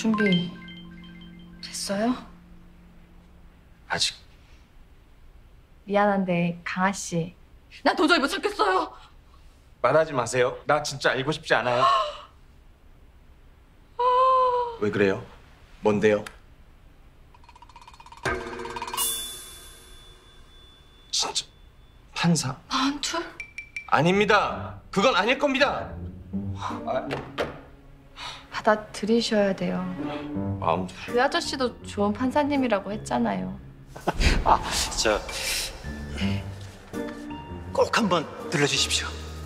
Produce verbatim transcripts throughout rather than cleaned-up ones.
준비 됐어요? 아직. 미안한데 강아 씨, 난 도저히 못 참겠어요. 말하지 마세요. 나 진짜 알고 싶지 않아요. 왜 그래요? 뭔데요? 진짜 판사? 만투? 아닙니다. 그건 아닐 겁니다. 아, 받아들이셔야 돼요. 마음. 그 아저씨도 좋은 판사님이라고 했잖아요. 아, 저... 꼭 한번 들려주십시오.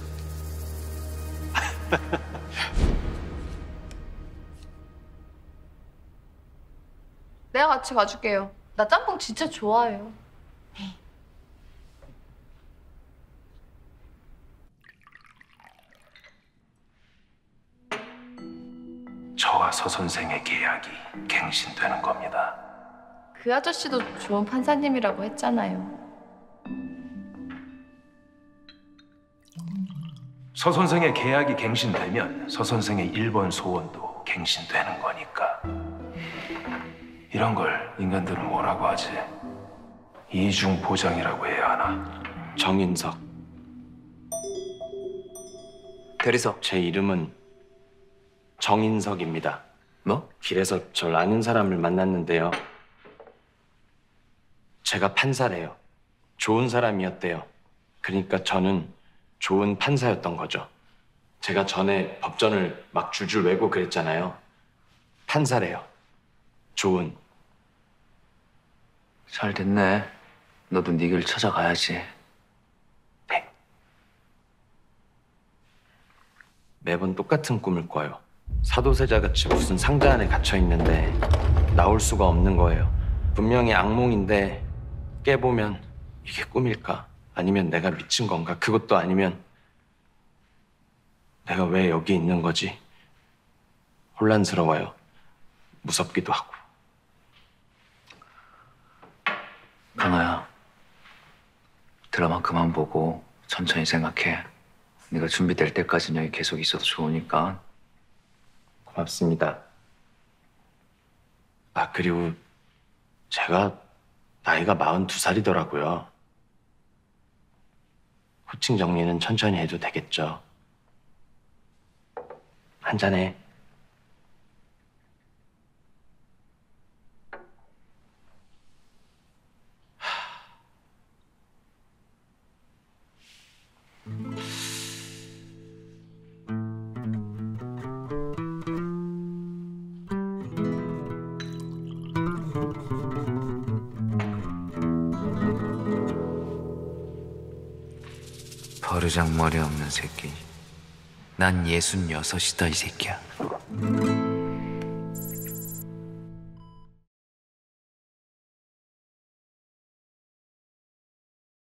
내가 같이 가줄게요. 나 짬뽕 진짜 좋아해요. 저와 서 선생의 계약이 갱신되는 겁니다. 그 아저씨도 좋은 판사님이라고 했잖아요. 서 선생의 계약이 갱신되면 서 선생의 일 번 소원도 갱신되는 거니까. 이런 걸 인간들은 뭐라고 하지? 이중 보장이라고 해야 하나? 정인석. 대리석. 제 이름은 정인석입니다. 뭐? 길에서 절 아는 사람을 만났는데요. 제가 판사래요. 좋은 사람이었대요. 그러니까 저는 좋은 판사였던 거죠. 제가 전에 법전을 막 줄줄 외고 그랬잖아요. 판사래요. 좋은. 잘 됐네. 너도 네 길 찾아가야지. 네. 매번 똑같은 꿈을 꿔요. 사도세자같이 무슨 상자 안에 갇혀 있는데 나올 수가 없는 거예요. 분명히 악몽인데 깨보면 이게 꿈일까? 아니면 내가 미친 건가? 그것도 아니면 내가 왜 여기 있는 거지? 혼란스러워요. 무섭기도 하고. 강아야, 드라마 그만 보고 천천히 생각해. 네가 준비될 때까지는 여기 계속 있어도 좋으니까. 고맙습니다. 아, 그리고 제가 나이가 마흔두 살이더라고요. 호칭 정리는 천천히 해도 되겠죠. 한잔해. 버르장머리 없는 새끼. 난 예순여섯이다, 이 새끼야.